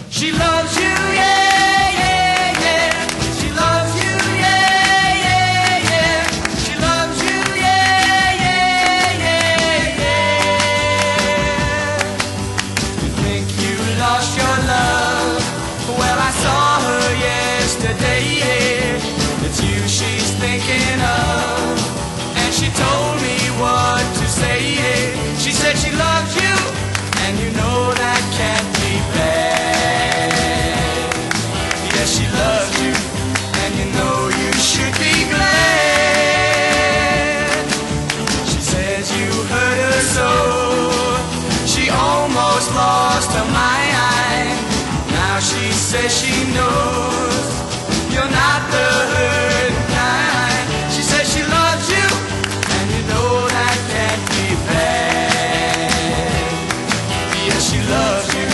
She loves you, yeah, yeah, yeah. She loves you, yeah, yeah, yeah. She loves you, yeah, yeah, yeah, yeah. You think you lost your love? Well, I saw her yesterday. It's you she's thinking of, and she told me what to say. She said she loves you, and you know that can't be bad. Yes, she loves you, and you know you should be glad. She says you hurt her so, she almost lost her mind. Now she says she knows you're not the hurt kind. She says she loves you, and you know that can't be bad. Yes, she loves you.